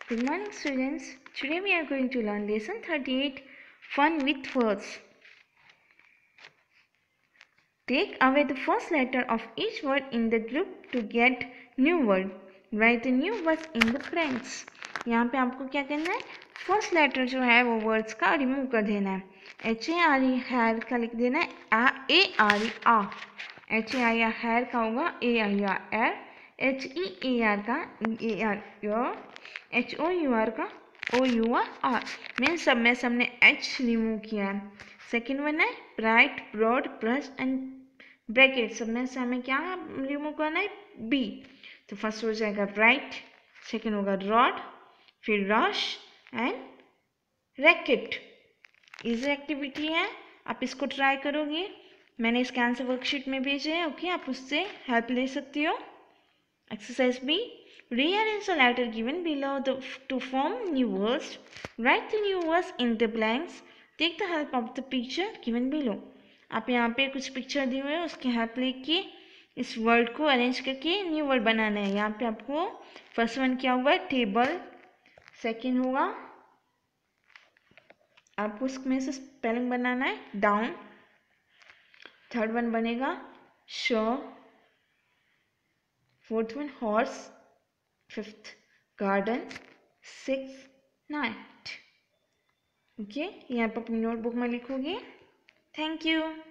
Good morning, students. Today we are going to learn lesson 38, Fun with Words. Take away the first letter of each word in the group to get new word. Write the new words in the blanks. यहाँ पे आपको क्या करना है, first letter जो है वो words का रिमूव कर देना है. HARE हेयर का लिख देना है ARE आ. HAIR हेयर का होगा AIR एर. HEAR का EAR योर. HOUR का OUR आर. मीन्स सब में सबने H रिमूव किया है. सेकेंड वन है bright, broad, brush and bracket. सब में से हमें क्या रिमूव करना है, बी. तो फर्स्ट हो जाएगा ब्राइट, सेकेंड होगा रॉड, फिर rush and racket. Easy activity है, आप इसको ट्राई करोगे. मैंने इसके आंसर वर्कशीट में भेजे हैं. ओके, आप उससे हेल्प ले सकती हो. Exercise B. Rearrange the letter given below to form new words. Write the new words in the blanks. Take the help of the picture given below. आप यहाँ पे कुछ पिक्चर दिए हुए हैं, उसकी हेल्प लेके इस वर्ड को अरेंज करके न्यू वर्ड बनाना है. यहाँ पे आपको फर्स्ट वन क्या हुआ है, टेबल. सेकेंड होगा आपको उसमें से स्पेलिंग बनाना है डाउन. थर्ड वन बनेगा show. Fourth one horse. Fifth garden. Six night. Okay, यहाँ पर अपनी नोटबुक में लिखोगे. Thank you.